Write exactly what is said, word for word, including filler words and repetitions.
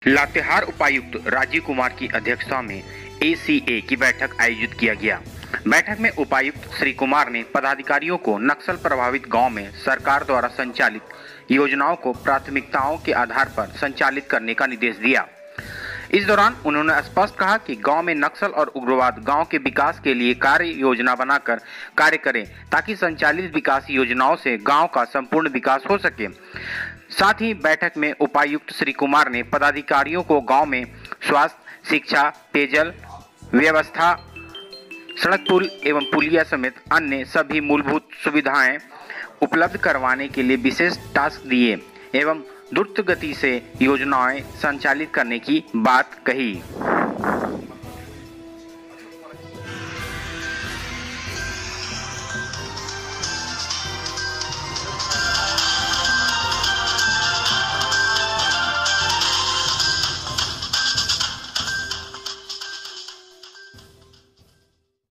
लातेहार उपायुक्त राजीव कुमार की अध्यक्षता में ए सी ए की बैठक आयोजित किया गया। बैठक में उपायुक्त श्री कुमार ने पदाधिकारियों को नक्सल प्रभावित गांव में सरकार द्वारा संचालित योजनाओं को प्राथमिकताओं के आधार पर संचालित करने का निर्देश दिया। इस दौरान उन्होंने स्पष्ट कहा कि गांव में नक्सल और उग्रवाद गांव के विकास के लिए कार्य योजना बनाकर कार्य करें ताकि संचालित विकास योजनाओं से गांव का संपूर्ण विकास हो सके। साथ ही बैठक में उपायुक्त श्री कुमार ने पदाधिकारियों को गांव में स्वास्थ्य, शिक्षा, पेयजल व्यवस्था, सड़क पुल एवं पुलिया समेत अन्य सभी मूलभूत सुविधाएं उपलब्ध करवाने के लिए विशेष टास्क दिए एवं द्रुत गति से योजनाएं संचालित करने की बात कही।